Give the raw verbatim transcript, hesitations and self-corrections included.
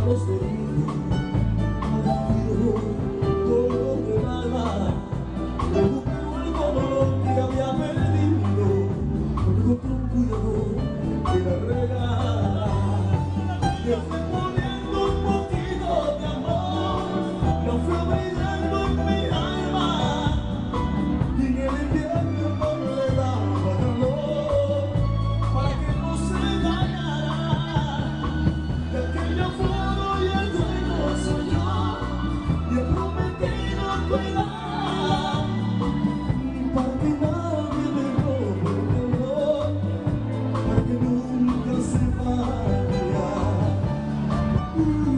los oídos, adquirió todo de alma, recuperó el dolor que había perdido, encontró un cuidador que la regala, le fue poniendo un poquito de amor, lo fue brillando en mi alma, y en el invierno le daba calor, para que no se dañara. De aquella flor y el dueño soy yo, y he prometido cuidar, para que nadie me robe el dolor, para que nunca se vaya.